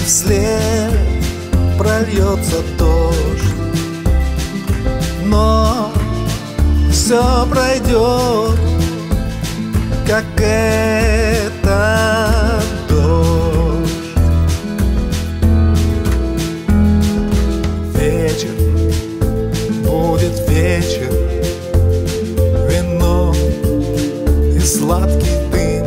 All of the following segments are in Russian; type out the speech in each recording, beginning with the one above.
и вслед прольется дождь. Но все пройдет, как этот дождь. Вечер будет вечер, вино и сладкий дым,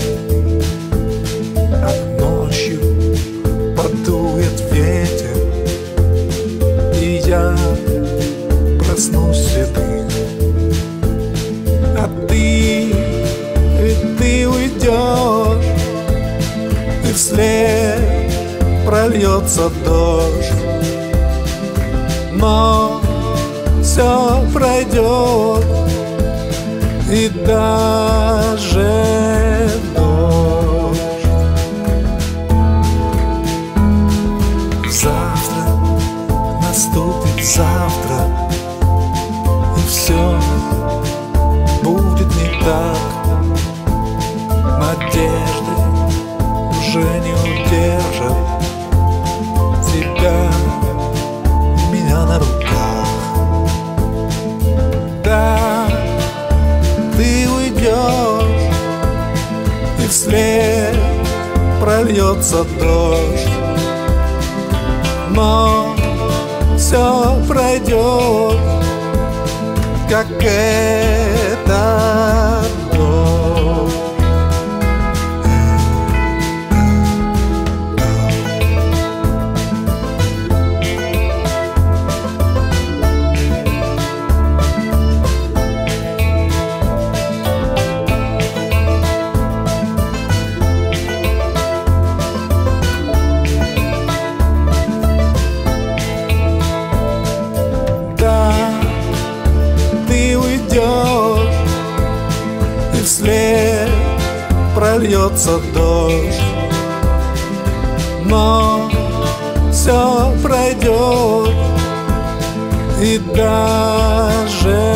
а ночью подует ветер, и я проснусь седым. А ты, ведь ты уйдешь, и вслед прольется дождь. Но все пройдет, и даже дождь. Завтра наступит завтра, и все будет не так. Надежды уже не удержат тебя, меня на руках. Да, ты уйдешь, и вслед прольется дождь. Но все пройдет, как этот дождь. И вслед прольется дождь. Но все пройдет, и даже